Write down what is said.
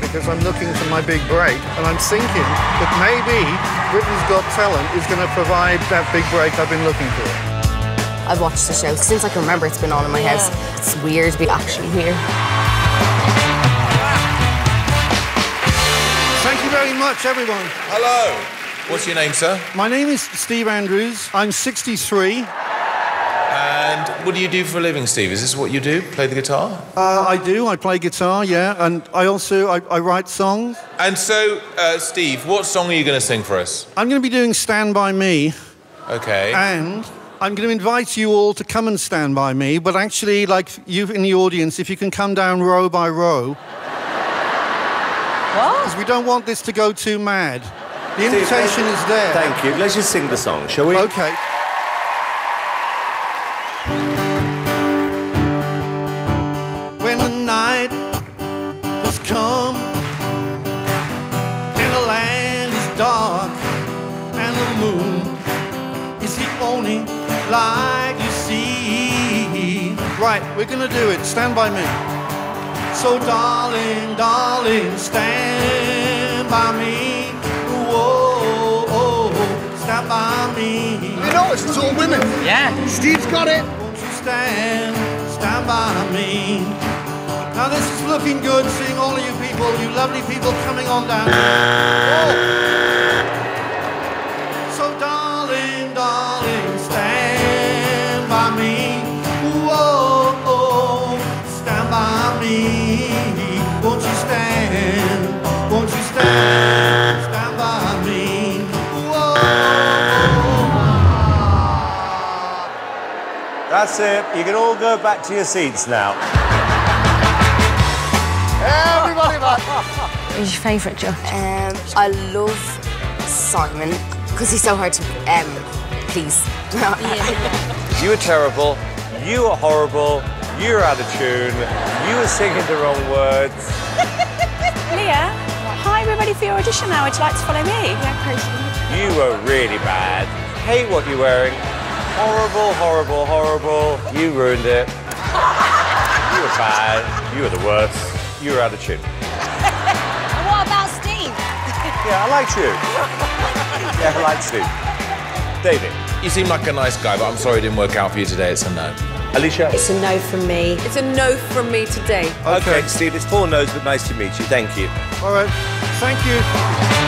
because I'm looking for my big break, and I'm thinking that maybe Britain's Got Talent is going to provide that big break I've been looking for. I've watched the show since I can remember. It's been on in my house. It's weird to be actually here. Thank you very much, everyone. Hello. What's your name, sir? My name is Steve Andrews. I'm 63. And what do you do for a living, Steve? Is this what you do? Play the guitar? I do. I play guitar, yeah. And I also I write songs. And so, Steve, what song are you going to sing for us? I'm going to be doing Stand By Me. OK. And I'm going to invite you all to come and stand by me, but actually, like you in the audience, if you can come down row by row. What? Because we don't want this to go too mad. The invitation is there. Thank you. Let's just sing the song, shall we? OK. When the night has come and the land is dark and the moon is the only light you see. Right, we're gonna do it. Stand by me. So darling, darling, stand by me. Whoa, oh, stand by me. You notice it's all women. Yeah. Steve's got it. Won't you stand by me. Now this is looking good, seeing all of you people, you lovely people coming on down. Oh. So darling, darling, stand by me. Whoa, oh, stand by me. Won't you stand? Won't you stand? Stand by me. Whoa. That's it. You can all go back to your seats now. Everybody back. Who's your favourite judge? I love Simon, because he's so hard to please. You were terrible. You were horrible. You were out of tune. You were singing the wrong words. Leah, hi, we're ready for your audition now. Would you like to follow me? You were really bad. Hate what you're wearing. Horrible, horrible, horrible. You ruined it. You were bad. You were the worst. You were out of tune. And what about Steve? Yeah, I liked you. Yeah, I liked Steve. David. You seem like a nice guy, but I'm sorry it didn't work out for you today. It's a no. Alicia. It's a no from me. It's a no from me today. Okay, Steve, it's 4 no's, but nice to meet you. Thank you. All right, thank you.